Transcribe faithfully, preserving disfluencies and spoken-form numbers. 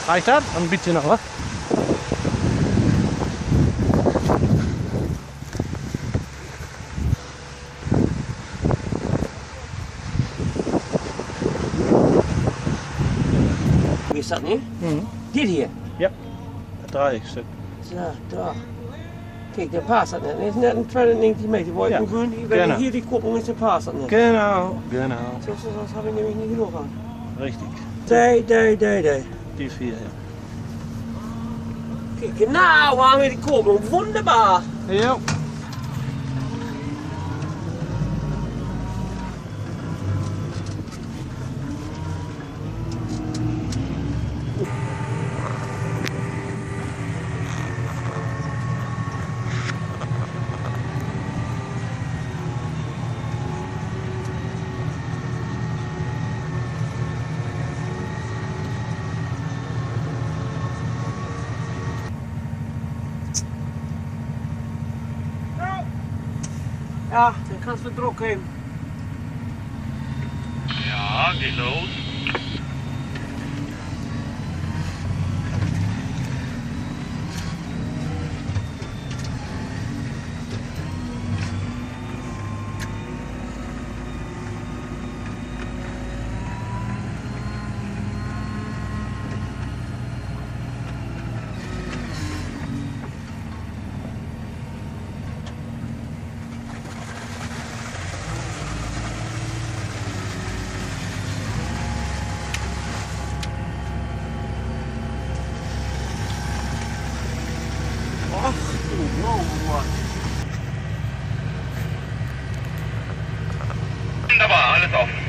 Reicht das? Ein bisschen noch, was? Wie ist das, ne? Mhm. Dit hier? Ja, das Dreieckstück. So, da. Kijk, der Pass hat nicht. Das ist nicht ein zweihundertneunzig Meter. Wo Ja, ich nur, wenn genau. ich hier die Kupplung ist, der Pass hat nicht. Genau, genau. Sonst, sonst habe ich nämlich nicht genug an. Richtig. Nee, nee, nee, nee. Die vier, ja. Kijk, genau haben wir die Kupplung. Wunderbar. Ja. Ja, dan kannst du Druck geben. Ja, geht los. Ach du Mann. Wunderbar, alles offen.